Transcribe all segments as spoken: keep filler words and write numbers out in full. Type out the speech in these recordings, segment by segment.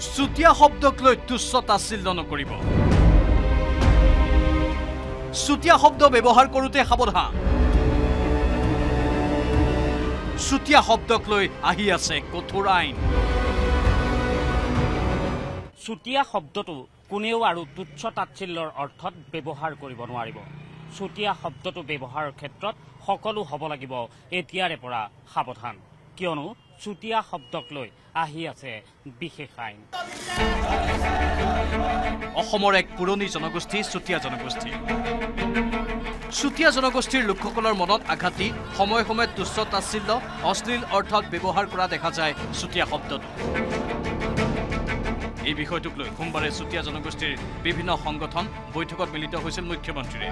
চুতীয়া শব্দক লৈ তুচ্ছ তাচ্ছিল্য নকৰিব। চুতীয়া শব্দ ব্যৱহাৰ কৰোঁতে সাৱধান। চুতীয়া শব্দক লৈ আহি আছে কঠোৰ আইন। চুতীয়া শব্দটো কোনেও আৰু তুচ্ছ তাচ্ছিল্যৰ অৰ্থত ব্যৱহাৰ কৰিব নোৱাৰিব। চুতীয়া শব্দটো ব্যৱহাৰৰ ক্ষেত্ৰত সকলো হ'ব লাগিব এতিয়াৰে পৰা সাৱধান, কিয়নো চুতীয়া শব্দক লৈ আহি আছে বিশেষ আইন। অসমৰ এক পুৰণি জনগোষ্ঠী চুতীয়া জনগোষ্ঠী। চুতীয়া জনগোষ্ঠীৰ লোকসকলৰ মনত আঘাত দি সময়ে সময়ে তুচ্ছ তাচ্ছিল্য অশ্লীল অৰ্থত ব্যৱহাৰ কৰা দেখা যায় চুতীয়া শব্দটো। এই বিষয়টোক লৈ সোমবাৰে চুতীয়া জনগোষ্ঠীৰ বিভিন্ন সংগঠন বৈঠকত মিলিত হৈছিল মুখ্যমন্ত্ৰীৰে।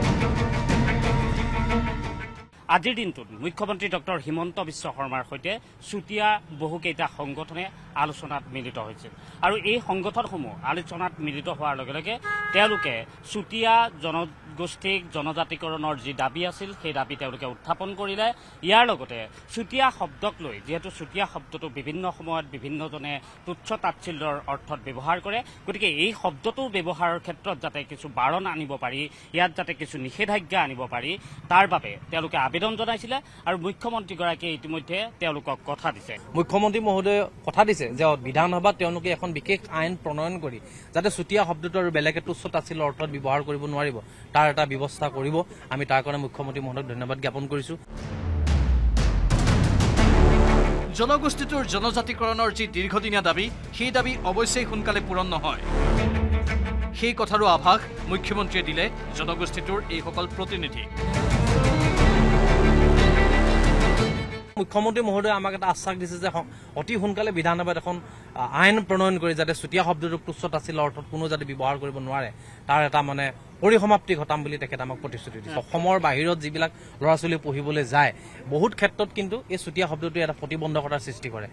আজিৰ দিনটোত মুখ্যমন্ত্ৰী ডক্টৰ হিমন্ত বিশ্ব শৰ্মাৰ সৈতে চুতীয়া বহুকেইটা সংগঠনে আলোচনাত মিলিত হৈছিল আৰু এই সংগঠনসমূহ আলোচনাত মিলিত হোৱাৰ লগে লগে তেওঁলোকে চুতীয়া জনগোষ্ঠীক জনজাতিকৰণৰ যি দাবী আছিল সেই দাবী তেওঁলোকে উত্থাপন কৰিলে। ইয়াৰ লগতে চুতীয়া শব্দক লৈ যিহেতু চুতীয়া শব্দটো বিভিন্ন সময়ত বিভিন্নজনে তুচ্ছ তাচ্ছিল্যৰ অৰ্থত ব্যৱহাৰ কৰে, গতিকে এই শব্দটো ব্যৱহাৰৰ ক্ষেত্ৰত যাতে কিছু বাৰণ আনিব পাৰি, ইয়াত যাতে কিছু নিষেধাজ্ঞা আনিব পাৰি, তাৰ বাবে তেওঁলোকে আবেদন জনাইছিলে আৰু মুখ্যমন্ত্ৰীগৰাকীয়ে ইতিমধ্যে তেওঁলোকক কথা দিছে। মুখ্যমন্ত্ৰী মহোদয়ে কথা দিছে যে বিধানসভাত তেওঁলোকে এখন বিশেষ আইন প্ৰণয়ন কৰি যাতে চুতীয়া শব্দটো আৰু বেলেগে তুচ্ছ তাচ্ছিল্যৰ অৰ্থত ব্যৱহাৰ কৰিব নোৱাৰিব তাৰ এটা ব্যৱস্থা কৰিব। আমি তাৰ কাৰণে মুখ্যমন্ত্ৰী মহোদয়ক ধন্যবাদ জ্ঞাপন কৰিছো। জনগোষ্ঠীটোৰ জনজাতিকৰণৰ যি দীৰ্ঘদিনীয়া দাবী, সেই দাবী অৱশ্যেই সোনকালে পূৰণ নহয়। সেই কথাৰো আভাস মুখ্যমন্ত্ৰীয়ে দিলে জনগোষ্ঠীটোৰ এইসকল প্ৰতিনিধি। মুখ্যমন্ত্ৰী মহোদয়ে আমাক এটা আশ্বাস দিছে যে অতি সোনকালে বিধানসভাত এখন আইন প্ৰণয়ন কৰি যাতে চুতীয়া শব্দটোক তুচ্ছ তাচ্ছিল্যৰ অৰ্থত কোনো যাতে ব্যৱহাৰ কৰিব নোৱাৰে তাৰ এটা মানে পৰিসমাপ্তি ঘটাম বুলি তেখেতে আমাক প্ৰতিশ্ৰুতি দিছে। অসমৰ বাহিৰত যিবিলাক ল'ৰা ছোৱালী পঢ়িবলৈ যায় বহুত ক্ষেত্ৰত কিন্তু এই চুতীয়া শব্দটোৱে এটা প্ৰতিবন্ধকতাৰ সৃষ্টি কৰে।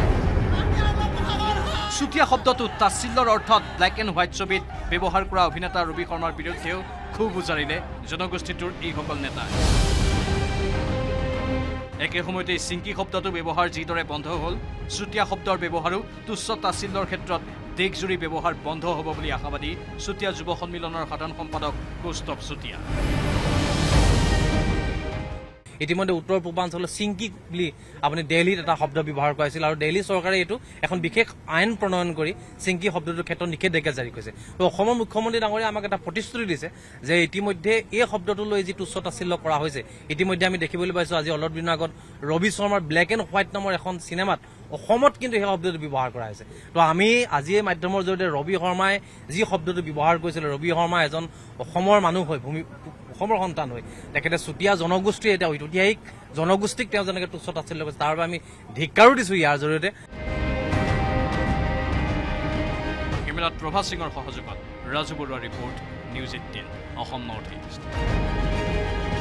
চুতীয়া শব্দটো তাচ্ছিল্যৰ অৰ্থত ব্লেক এণ্ড হোৱাইট ছবিত ব্যৱহাৰ কৰা অভিনেতা ৰবি শৰ্মাৰ বিৰুদ্ধেও ক্ষোভ উজাৰিলে জনগোষ্ঠীটোৰ এইসকল নেতাই। একে সময়তে চিংকি শব্দটো ব্যৱহাৰ যিদৰে বন্ধ হ'ল, চুতীয়া শব্দৰ ব্যৱহাৰো তুচ্ছ তাচ্ছিল্যৰ ক্ষেত্ৰত দেশজুৰি ব্যৱহাৰ বন্ধ হ'ব বুলি আশাবাদী চুতীয়া যুৱ সন্মিলনৰ সাধাৰণ সম্পাদক কৌস্তভ চুতীয়া। ইতিমধ্যে উত্তৰ পূৰ্বাঞ্চলৰ চিংকি বুলি আপুনি দিল্লীত এটা শব্দ ব্যৱহাৰ কৰাইছিল আৰু দিল্লী চৰকাৰে এইটো এখন বিশেষ আইন প্ৰণয়ন কৰি চিংকি শব্দটোৰ ক্ষেত্ৰত নিষেধাজ্ঞা জাৰি কৰিছে। তো অসমৰ মুখ্যমন্ত্ৰী ডাঙৰীয়াই আমাক এটা প্ৰতিশ্ৰুতি দিছে যে ইতিমধ্যে এই শব্দটো লৈ যি তুচ্ছ তাচ্ছিল্য কৰা হৈছে, ইতিমধ্যে আমি দেখিবলৈ পাইছো আজি অলপ দিনৰ আগত ৰবি শৰ্মাৰ ব্লেক এণ্ড হোৱাইট নামৰ এখন চিনেমাত অসমত কিন্তু সেই শব্দটো ব্যৱহাৰ কৰা হৈছে। তো আমি আজি এই মাধ্যমৰ জৰিয়তে ৰবি শৰ্মাই যি শব্দটো ব্যৱহাৰ কৰিছিলে, ৰবি শৰ্মা এজন অসমৰ মানুহ হৈ ভূমি অসমৰ সন্তান হৈ তেখেতে চুতীয়া জনগোষ্ঠীৰ এটা ঐতিহাসিক জনগোষ্ঠীক তেওঁ যেনেকৈ তুচ্ছ তাচ্ছিল্য কৰিছে তাৰ বাবে আমি ধিক্কাৰো দিছো। ইয়াৰ জৰিয়তে কেমেৰাত প্ৰভাত সিঙৰ সহযোগত ৰাজু বৰুৱাৰ report, news eighteen Assam north east.